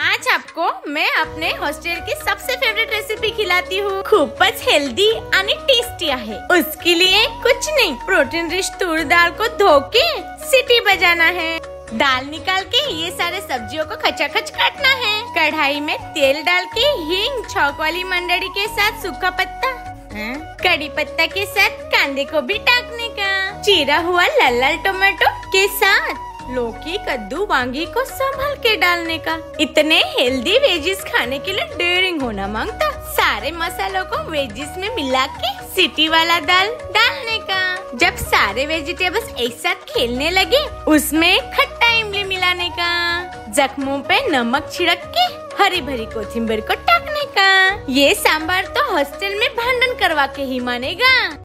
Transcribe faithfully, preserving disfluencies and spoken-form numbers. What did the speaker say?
आज आपको मैं अपने हॉस्टेल की सबसे फेवरेट रेसिपी खिलाती हूँ। खूबच हेल्दी आणि टेस्टी है। उसके लिए कुछ नहीं, प्रोटीन रिच तूर दाल को धो के सीटी बजाना है। दाल निकाल के ये सारे सब्जियों को खचाखच काटना है। कढ़ाई में तेल डाल के हींग, छौंक वाली मंडड़ी के साथ सूखा पत्ता, कड़ी पत्ता के साथ कांदे को भी डालने का, चीरा हुआ लाल लाल टमाटो के साथ लौकी, कद्दू, वांगी को संभल के डालने का। इतने हेल्दी वेजिस खाने के लिए डेयरिंग होना मांगता। सारे मसालों को वेजिस में मिला के सीटी वाला दाल डालने का। जब सारे वेजिटेबल्स एक साथ खेलने लगे, उसमें खट्टा इमली मिलाने का। जख्मों पे नमक छिड़क के हरी भरी कोथिंबीर को टाकने का। ये सांबार तो हॉस्टल में भांडन करवा के ही मानेगा।